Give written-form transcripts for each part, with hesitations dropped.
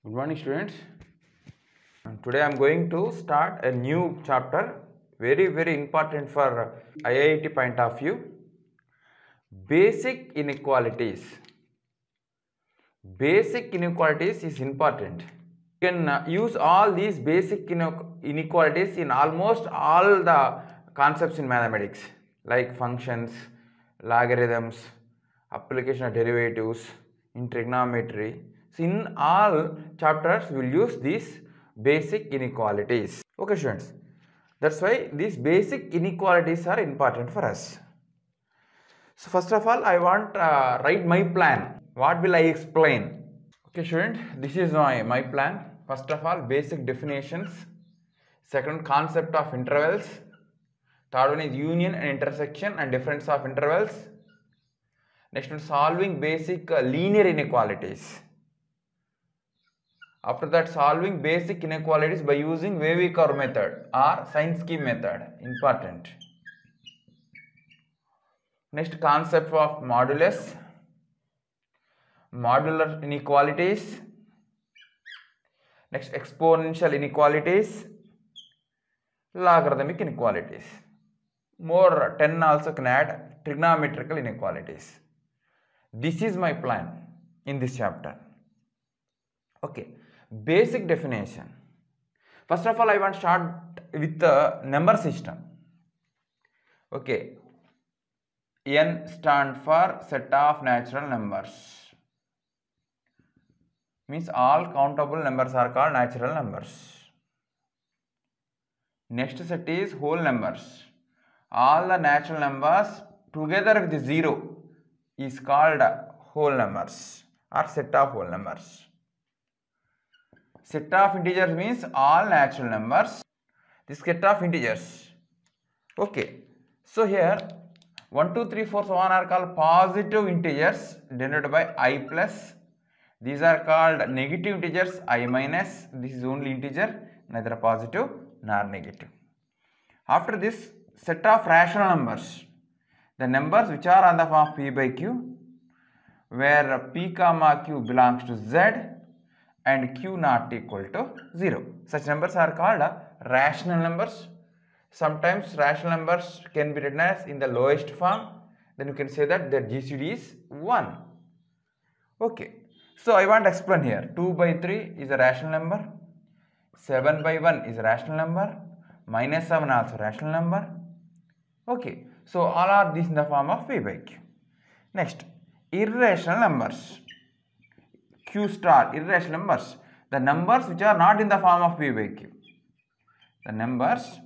Good morning, students. Today I am going to start a new chapter, very important for IIT point of view. Basic inequalities. Basic inequalities is important. You can use all these basic inequalities in almost all the concepts in mathematics, like functions, logarithms, application of derivatives, in trigonometry. So in all chapters we will use these basic inequalities. Okay, students, that's why these basic inequalities are important for us. So first of all, I want write my plan. What will I explain? Okay, student, this is my plan. First of all, basic definitions. Second, concept of intervals. Third one is union and intersection and difference of intervals. Next one, solving basic linear inequalities. After that, solving basic inequalities by using wavy curve method or sign scheme method. Important. Next, concept of modulus, modular inequalities. Next, exponential inequalities, logarithmic inequalities. More 10 also can add trigonometrical inequalities. This is my plan in this chapter. Okay, basic definition. First of all, I want to start with the number system. Okay, N stand for set of natural numbers. Means all countable numbers are called natural numbers. Next set is whole numbers. All the natural numbers together with 0 is called whole numbers or set of whole numbers. Set of integers means all natural numbers. This set of integers. Okay. So here 1, 2, 3, 4, so on are called positive integers denoted by I plus. These are called negative integers I minus. This is only integer, neither positive nor negative. After this, set of rational numbers. The numbers which are on the form of P by Q, where P comma Q belongs to Z and Q not equal to 0. Such numbers are called rational numbers. Sometimes rational numbers can be written as in the lowest form. Then you can say that their GCD is 1. Okay. So I want to explain here. 2 by 3 is a rational number. 7 by 1 is a rational number. Minus 7 also rational number. Okay. So all are these in the form of P by Q. Next, irrational numbers. Q star, irrational numbers. The numbers which are not in the form of P by Q. The numbers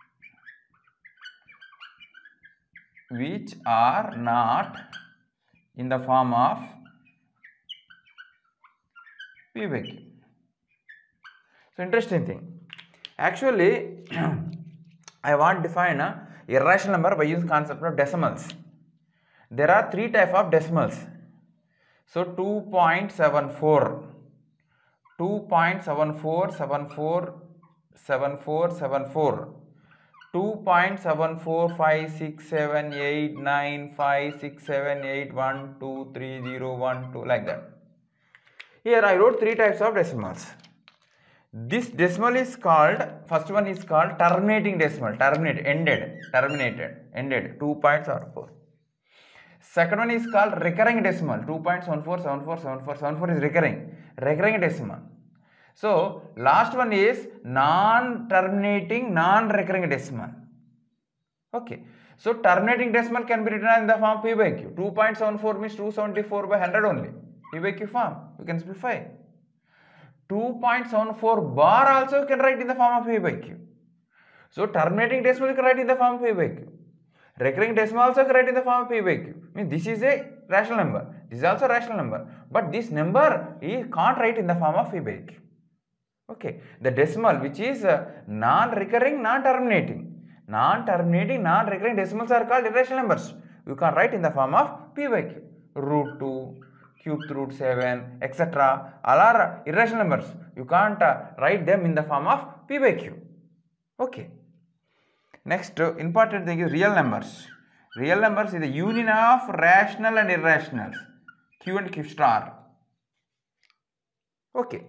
which are not in the form of P by Q. So interesting thing. Actually, I want to define a irrational number by using concept of decimals. There are 3 types of decimals. So 2.74, 2.74747474, 2.7456789567812301 like that. Here I wrote 3 types of decimals. This decimal is called, first one is called terminating decimal, terminated, 2.74. Second one is called recurring decimal, 2.747474 is recurring decimal. So last one is non-terminating, non-recurring decimal. Okay. So terminating decimal can be written in the form P by Q. 2.74 means 274 by 100 only. P by Q form. You can simplify. 2.74 bar also you can write in the form of P by Q. So terminating decimal you can write in the form of P by Q. Recurring decimal also you can write in the form of P by Q. Means this is a rational number. This is also a rational number. But this number you can't write in the form of P by Q. Okay. The decimal which is non-recurring, non-terminating, non-recurring decimals are called irrational numbers. You can write in the form of P by Q. Root 2, cubed root 7, etc. All are irrational numbers. You can't write them in the form of P by Q. Okay. Next, important thing is real numbers. Real numbers is the union of rational and irrationals. Q and Q star. Okay.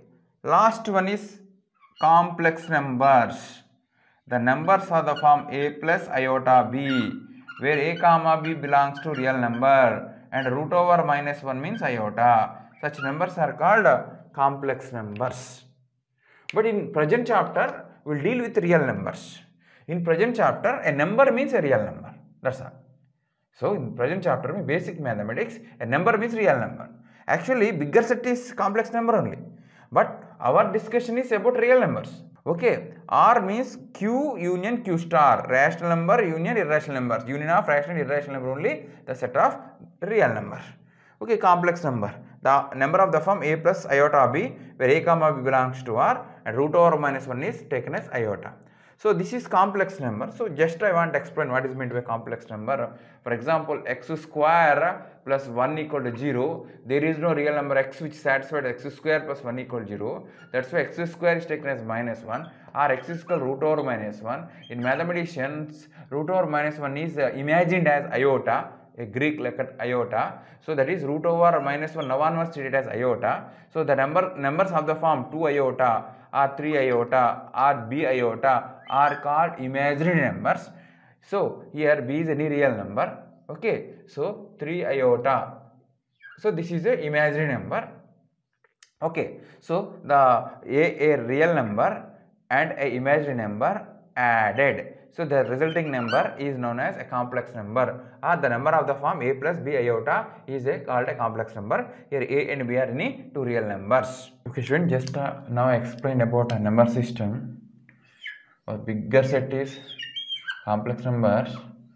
Last one is complex numbers. The numbers are the form a plus iota b, where a comma b belongs to real number and root over minus 1 means iota. Such numbers are called complex numbers. But in present chapter, we will deal with real numbers. In present chapter, a number means a real number. That's all. So in present chapter, basic mathematics, a number means real number. Actually, bigger set is complex number only. But our discussion is about real numbers. Okay, R means Q union Q star, rational number union irrational numbers, union of rational and irrational number only the set of real number. Okay, complex number, the number of the form a plus iota b, where a comma b belongs to R and root over minus 1 is taken as iota. So this is complex number. So just I want to explain what is meant by complex number. For example, x square plus 1 equal to 0. There is no real number x which satisfies x square plus 1 equal to 0. That's why x square is taken as minus 1, or x is equal root over minus 1. In mathematicians, root over minus 1 is imagined as iota, a Greek letter iota. So that is root over minus 1 now onwards treated as iota. So the numbers of the form 2 iota or 3 iota or b iota are called imaginary numbers. So here b is any real number. Okay, so 3 iota. So this is a imaginary number. Okay, so a real number and a imaginary number added. So the resulting number is known as a complex number, or the number of the form a plus b iota is called a complex number. Here a and b are any two real numbers. Okay, student, just now I explained about a number system. Our bigger set is complex numbers,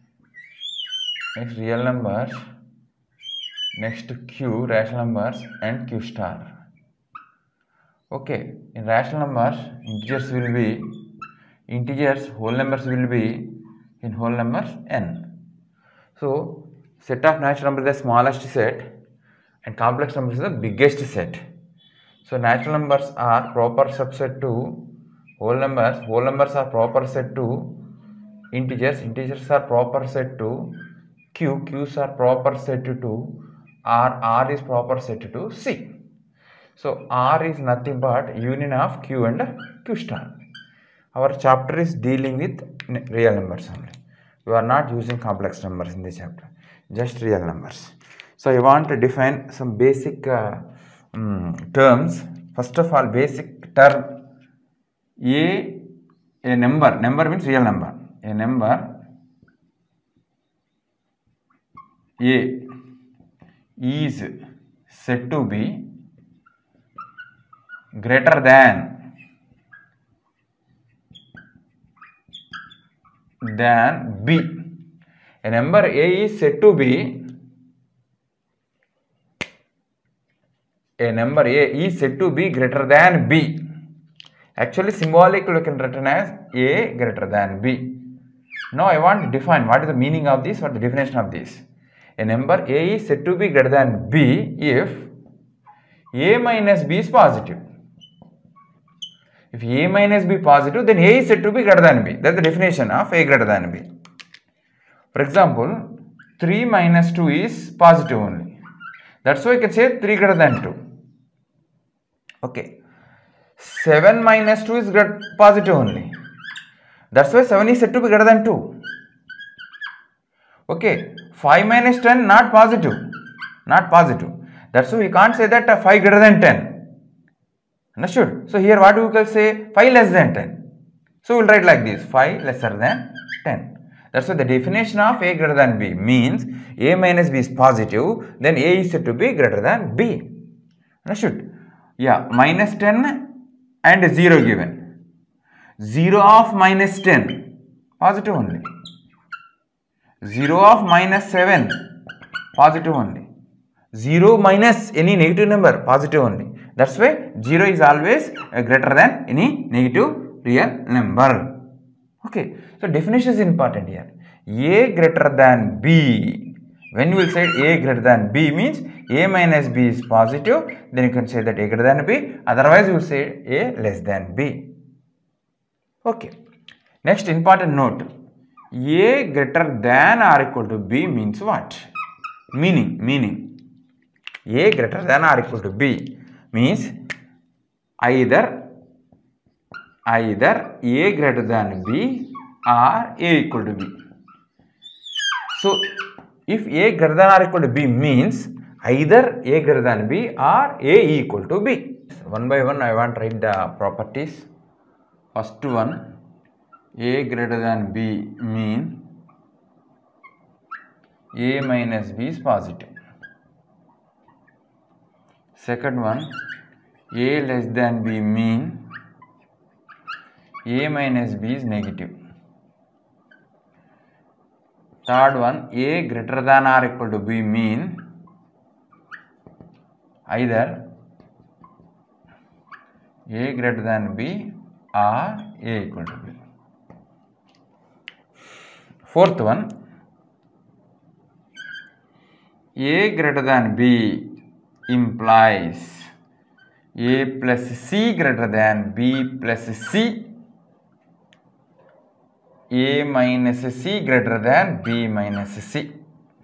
next real numbers, next q rational numbers and q star. Okay, in rational numbers, whole numbers will be in whole numbers n. So set of natural numbers is the smallest set and complex numbers is the biggest set. So natural numbers are proper subset to whole numbers are proper set to integers are proper set to q's are proper set to r is proper set to c. So R is nothing but union of Q and Q star. Our chapter is dealing with real numbers only. We are not using complex numbers in this chapter, just real numbers. So I want to define some basic terms. First of all, basic term a number means real number. A number A is said to be greater than B. A number A is said to be greater than B. Actually, symbolically we can written as A greater than B. Now I want to define what is the meaning of this, what is the definition of this. A number A is said to be greater than B if A minus B is positive. If A minus B positive, then A is said to be greater than B. That is the definition of A greater than B. For example, 3 minus 2 is positive only. That's why I can say 3 greater than 2. Okay. 7 minus 2 is positive only. That's why 7 is said to be greater than 2. Okay. 5 minus 10 not positive. That's why we can't say that 5 greater than 10. Understood? So here what we can say 5 less than 10. So we will write like this, 5 lesser than 10. That's why the definition of A greater than B means A minus B is positive, then A is said to be greater than B. Understood? Yeah, minus 10 and 0 given. 0 of minus 10, positive only. 0 of minus 7, positive only. 0 minus any negative number, positive only. That's why 0 is always greater than any negative real number. Okay, so definition is important here. A greater than B. When you will say A greater than B means A minus B is positive, then you can say that A greater than B. Otherwise, you will say A less than B. Okay. Next important note. A greater than or equal to B means what? Meaning. A greater than or equal to B means either A greater than B or A equal to B. So if A greater than or equal to B means either A greater than B or A equal to B. One by one I want to write the properties. First one, A greater than B mean A minus B is positive. Second one, A less than B mean A minus B is negative. Third one, A greater than or equal to B mean either A greater than B or A equal to B. Fourth one, A greater than B implies A plus C greater than B plus C, A minus C greater than B minus C.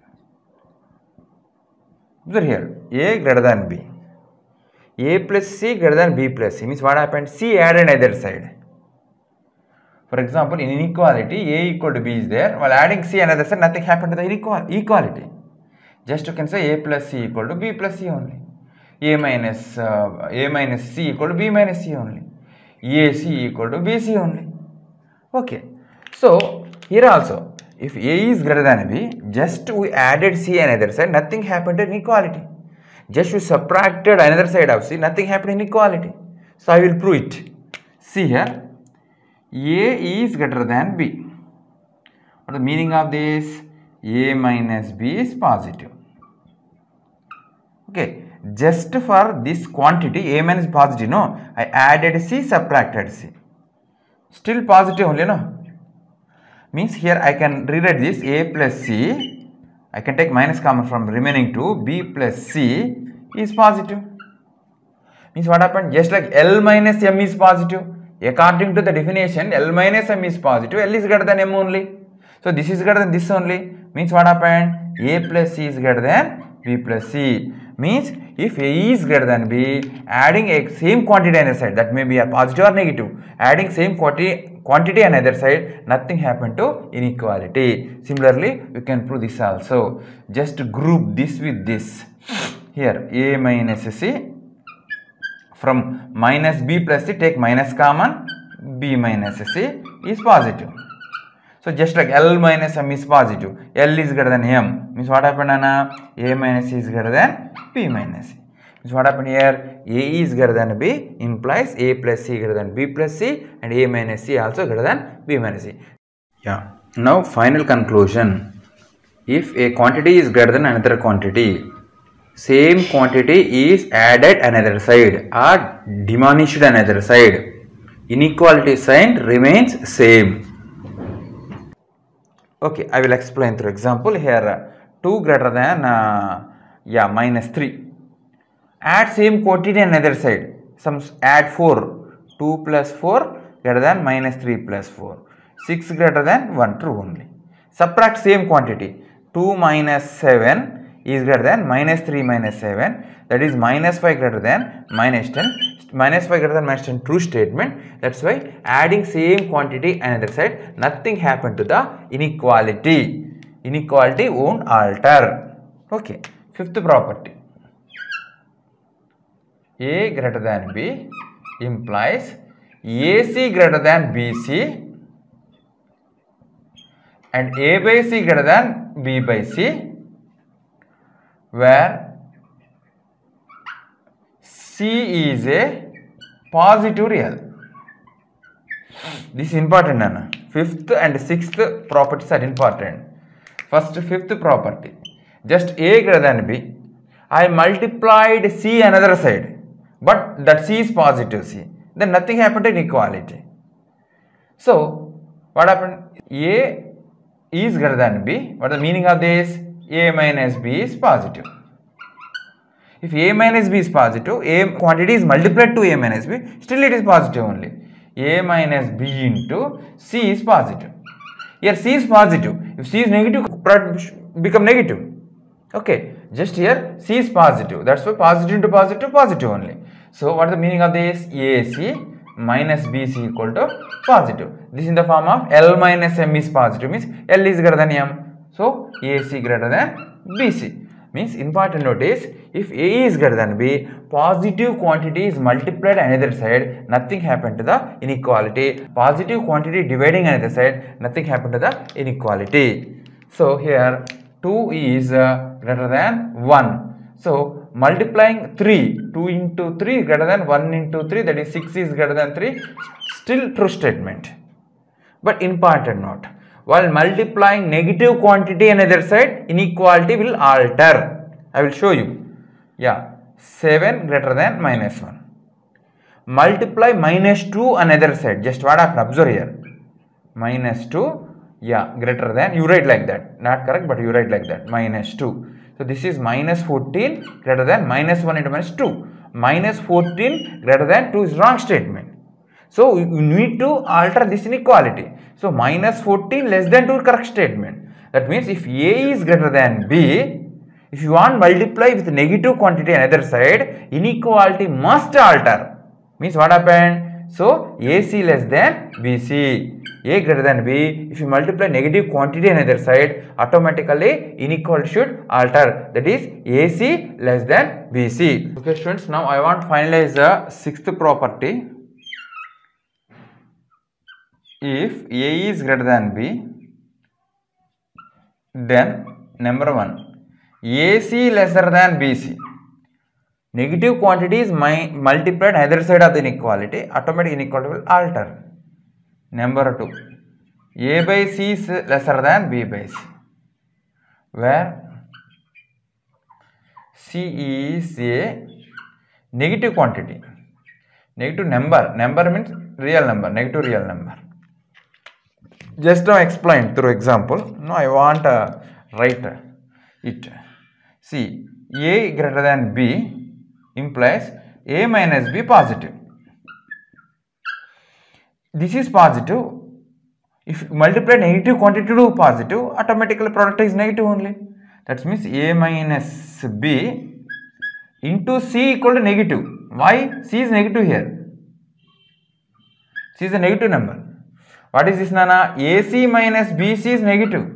Observe here, A greater than B. A plus C greater than B plus C means what happened? C added either side. For example, in inequality, A equal to B is there. While adding C another side, nothing happened to the equality. Just you can say A plus C equal to B plus C only. A minus C equal to B minus C only. AC equal to BC only. Okay. So here also, if A is greater than B, just we added C another side, nothing happened to inequality. Just we subtracted another side of C, nothing happened in equality. So I will prove it. See here, A is greater than B. What is the meaning of this? A minus B is positive. Okay, just for this quantity, A minus positive, no, I added C, subtracted C. Still positive only, no? Means here I can rewrite this A plus C. I can take minus common from remaining two. B plus C is positive. Means what happened? Just like L minus M is positive. According to the definition, L minus M is positive. L is greater than M only. So this is greater than this only. Means what happened? A plus C is greater than B plus C. Means if A is greater than B, adding a same quantity on either side, that may be a positive or negative, adding same quantity on either side, nothing happened to inequality. Similarly, you can prove this also. Just group this with this. Here A minus C, from minus B plus C take minus common, B minus C is positive. So just like L minus M is positive, L is greater than M, means what happened, Anna? A minus C is greater than B minus C. Means what happened here? A is greater than B implies A plus C greater than B plus C, and A minus C also greater than B minus C. Yeah. Now final conclusion. If a quantity is greater than another quantity, same quantity is added another side or diminished another side, inequality sign remains same. Okay, I will explain through example. Here 2 greater than minus 3. Add same quantity on another side. Some add 4. 2 plus 4 greater than minus 3 plus 4. 6 greater than 1, true only. Subtract same quantity. 2 minus 7 is greater than minus 3 minus 7. That is minus 5 greater than minus 10. Minus 5 greater than minus 10, true statement. That's why adding same quantity another side, nothing happened to the inequality. Inequality won't alter. Okay. Fifth property. A greater than B implies AC greater than BC and A by C greater than B by C, where C is a positive real. This is important, Anna. Fifth and sixth properties are important. First, fifth property. Just A greater than B. I multiplied C another side, but that C is positive C. Then nothing happened to inequality. So, what happened? A is greater than B. What is the meaning of this? A minus B is positive. If A minus B is positive, A quantity is multiplied to A minus B, still it is positive only. A minus B into C is positive. Here C is positive. If C is negative, product become negative. Okay, just here C is positive. That's why positive into positive, positive only. So what is the meaning of this? AC minus BC equal to positive. This is in the form of L minus M is positive, means L is greater than M. So AC greater than BC. Means important note is, if A is greater than B, positive quantity is multiplied on either side, nothing happened to the inequality. Positive quantity dividing on either side, nothing happened to the inequality. So here 2 is greater than 1. So multiplying 3, 2 into 3 greater than 1 into 3, that is 6 is greater than 3, still true statement. But important note, while multiplying negative quantity on either side, inequality will alter. I will show you. Yeah, 7 greater than minus 1. Multiply minus 2 on either side. Just what I have observed here. Minus 2, yeah, greater than, you write like that. Not correct, but you write like that. Minus 2. So this is minus 14 greater than minus 1 into minus 2. Minus 14 greater than 2 is wrong statement. So you need to alter this inequality. So minus 14 less than 2 correct statement. That means if A is greater than B, if you want multiply with negative quantity on either side, inequality must alter. Means what happened? So AC less than BC. A greater than B, if you multiply negative quantity on either side, automatically inequality should alter. That is AC less than BC. Okay students, now I want to finalize the sixth property. If A is greater than B, then number 1, AC lesser than BC. Negative quantity is multiplied either side of the inequality, automatic inequality will alter. Number 2, A by C is lesser than B by C, where C is a negative quantity, negative number. Number means real number, negative real number. Just now explained through example. Now I want to write it. See, A greater than B implies A minus B positive. This is positive. If you multiply negative quantity to positive, automatically product is negative only. That means A minus B into C equal to negative. Why? C is negative here. C is a negative number. What is this, Nana? AC minus BC is negative.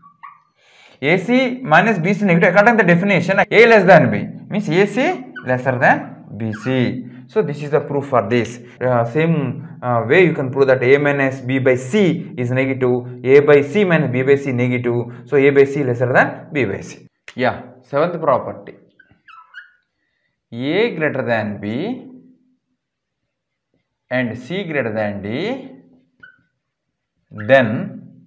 AC minus BC is negative. According to the definition, A less than B means AC lesser than BC. So this is the proof for this. Same way you can prove that A minus B by C is negative. A by C minus B by C negative. So A by C lesser than B by C. Yeah. Seventh property. A greater than B and C greater than D. Then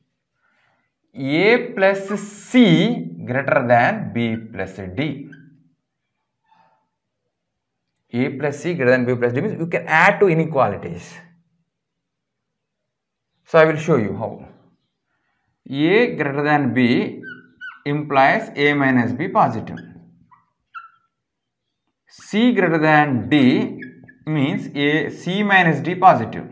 A plus C greater than B plus D. A plus C greater than B plus D means you can add to inequalities. So I will show you how. A greater than B implies A minus B positive. C greater than D means A C minus D positive.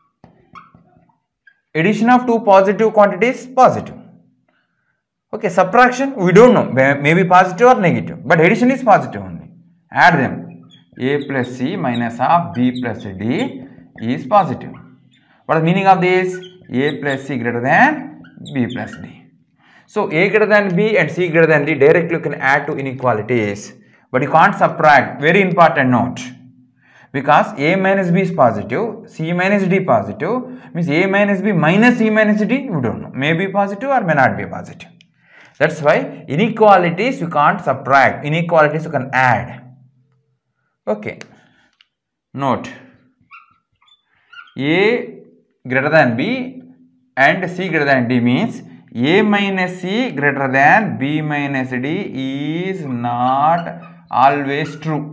Addition of two positive quantities positive. Okay, subtraction we don't know, maybe positive or negative, but addition is positive only. Add them. A plus C minus of B plus D is positive. What is the meaning of this? A plus C greater than B plus D. So A greater than B and C greater than D directly you can add to inequalities, but you can't subtract. Very important note. Because A minus B is positive, C minus D positive, means A minus B minus C minus D, we don't know. May be positive or may not be positive. That's why inequalities you can't subtract, inequalities you can add. Okay. Note. A greater than B and C greater than D means A minus C greater than B minus D is not always true.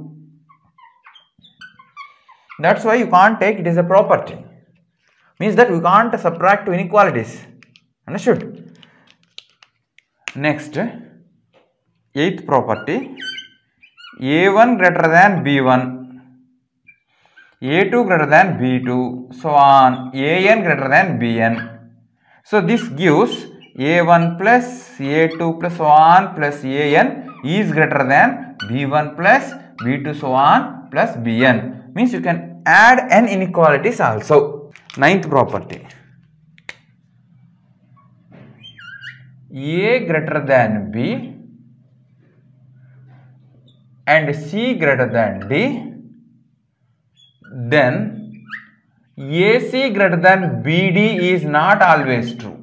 That's why you can't take it as a property. Means that we can't subtract to inequalities. Understood? Next, eighth property. A1 greater than B1, A2 greater than B2, so on, AN greater than BN. So this gives A1 plus A2 plus so on plus AN is greater than B1 plus b2 so on plus bn. Means you can add n inequalities also. Ninth property. A greater than b and c greater than d, then AC greater than BD is not always true.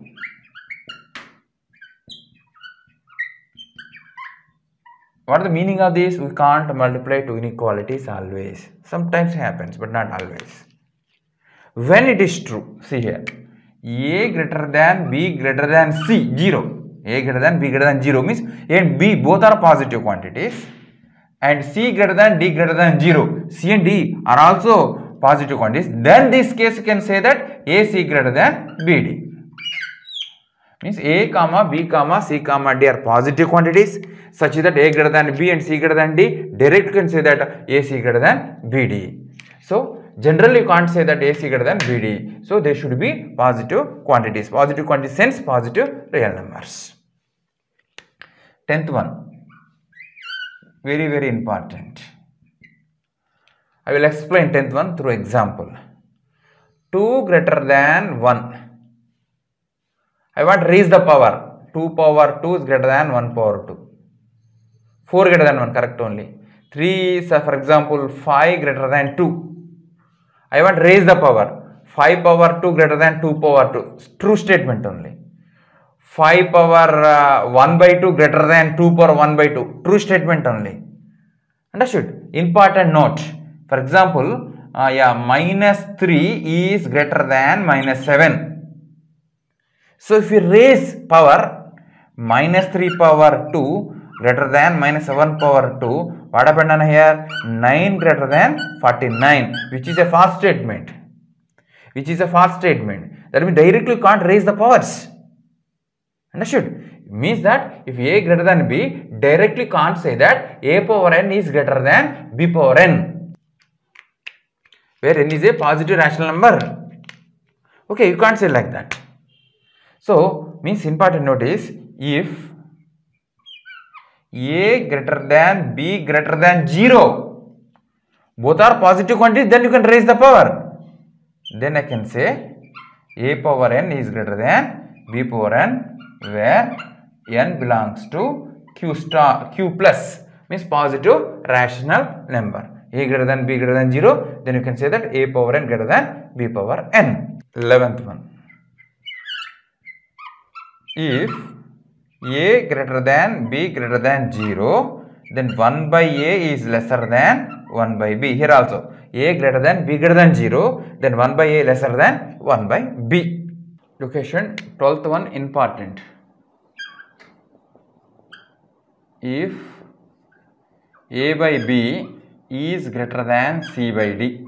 What is the meaning of this? We can't multiply two inequalities always. Sometimes happens, but not always. When it is true, see here, A greater than B greater than C, 0. A greater than B greater than 0 means A and B both are positive quantities, and C greater than D greater than 0. C and D are also positive quantities. Then this case you can say that AC greater than BD. Means A comma B comma C comma D are positive quantities such that A greater than B and C greater than D. Directly you can say that AC greater than BD. So generally you can't say that AC greater than BD. So they should be positive quantities. Positive quantities sense positive real numbers. 10th one. Very, very important. I will explain 10th one through example. 2 greater than 1. I want to raise the power. 2 power 2 is greater than 1 power 2. 4 greater than 1, correct only. 3 is, for example, 5 greater than 2. I want to raise the power. 5 power 2 greater than 2 power 2. True statement only. 5 power 1 by 2 greater than 2 power 1 by 2. True statement only. Understood? Important note. For example, minus 3 is greater than minus 7. So if you raise power, minus 3 power 2 greater than minus 7 power 2, what happened here? 9 greater than 49, which is a false statement. Which is a false statement. That means directly you can't raise the powers. Understood? Means that if A greater than B, directly can't say that A power n is greater than B power n, where n is a positive rational number. Okay, you can't say like that. So, means important note is, if A greater than B greater than 0, both are positive quantities, then you can raise the power. Then I can say A power n is greater than B power n, where n belongs to Q plus, means positive rational number. A greater than B greater than 0, then you can say that A power n greater than B power n. 11th one. If A greater than B greater than 0, then 1 by A is lesser than 1 by B. Here also, A greater than B greater than 0, then 1 by A lesser than 1 by B. Location 12th one important. If A by B is greater than C by D.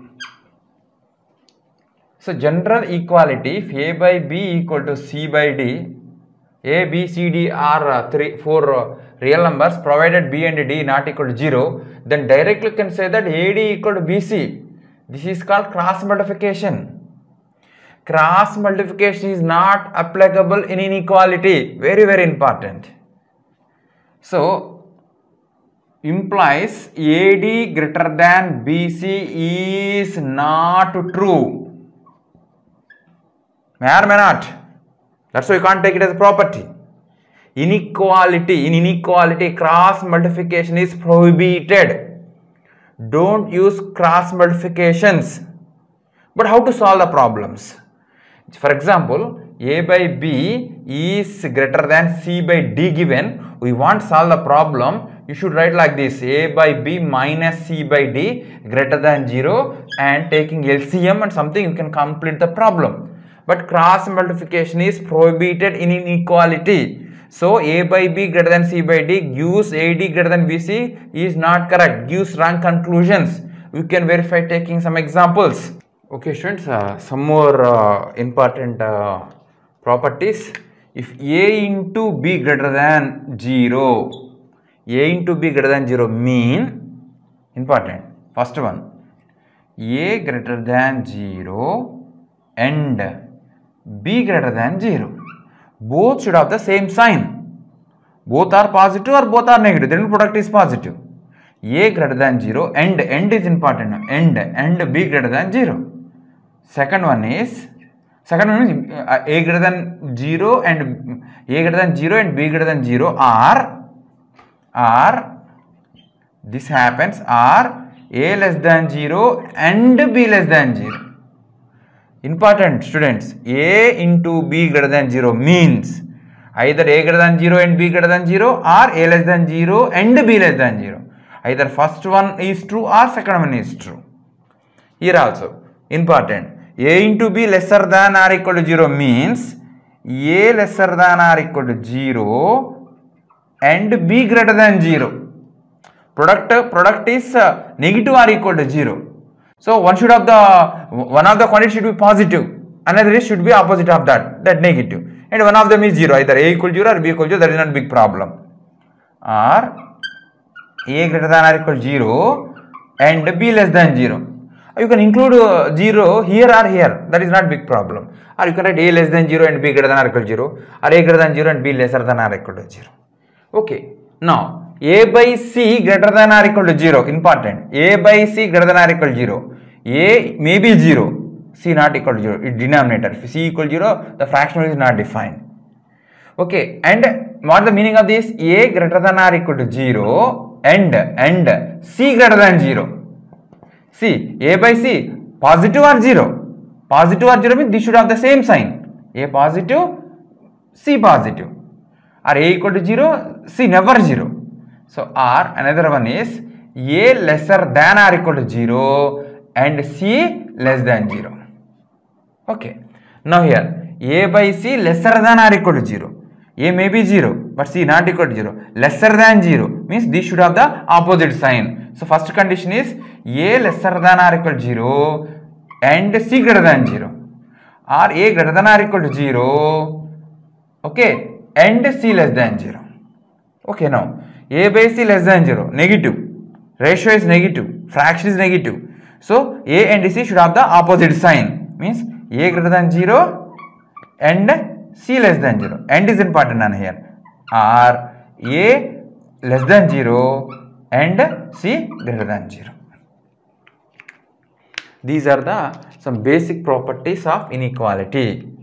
So general equality, if A by B equal to C by D, A, B, C, D are 4 real numbers, provided B and D not equal to 0, then directly you can say that AD equal to BC. This is called cross multiplication. Cross multiplication is not applicable in inequality. Very, very important. So, implies AD greater than BC is not true. May or may not? That's why you can't take it as a property. Inequality, in inequality, cross multiplication is prohibited. Don't use cross multiplications. But how to solve the problems? For example, A by B is greater than C by D given. We want to solve the problem. You should write like this: A by B minus C by D greater than 0, and taking LCM and something you can complete the problem. But cross multiplication is prohibited in inequality. So A by B greater than C by D gives AD greater than BC is not correct, gives wrong conclusions. You can verify taking some examples. Okay students, some more important properties. If A into B greater than 0, A into B greater than 0 mean, important, first one, A greater than 0 and B greater than 0. Both should have the same sign. Both are positive or both are negative. Then product is positive. A greater than 0 and end is important now, and B greater than 0. Second one is A greater than 0 and A greater than 0 and B greater than 0 are this happens are A less than 0 and B less than 0. Important students, A into B greater than 0 means either A greater than 0 and B greater than 0 or A less than 0 and B less than 0. Either first one is true or second one is true. Here also important, A into B lesser than or equal to 0 means A lesser than or equal to 0 and B greater than 0. Product is negative or equal to 0. So one of the quantity should be positive, another should be opposite of that negative, and one of them is 0, either A equal to 0 or B equal to 0, that is not a big problem. Or A greater than or equal to 0 and B less than 0. You can include 0 here or here, that is not big problem. Or you can write A less than 0 and B greater than or equal to 0, or A greater than 0 and B lesser than or equal to 0. Okay, now A by C greater than or equal to 0, important. A by C greater than or equal to 0. A may be 0, C not equal to 0, its denominator. If C equal to 0, the fractional is not defined. Okay, and what the meaning of this? A greater than or equal to 0 and C greater than 0. See, A by C, positive or 0? Positive or 0 means this should have the same sign. A positive, C positive. Or A equal to 0, C never 0. So, or another one is A lesser than or equal to 0 and C less than 0. Okay. Now here, A by C lesser than or equal to 0. A may be 0, but C not equal to 0. Lesser than 0 means this should have the opposite sign. So, first condition is A lesser than or equal to 0 and C greater than 0. Or A greater than or equal to 0, okay, and C less than 0. Okay, now A by C less than 0, negative, ratio is negative, fraction is negative. So, A and C should have the opposite sign, means A greater than 0 and C less than 0, and is important on here, or A less than 0 and C greater than 0. These are the some basic properties of inequality.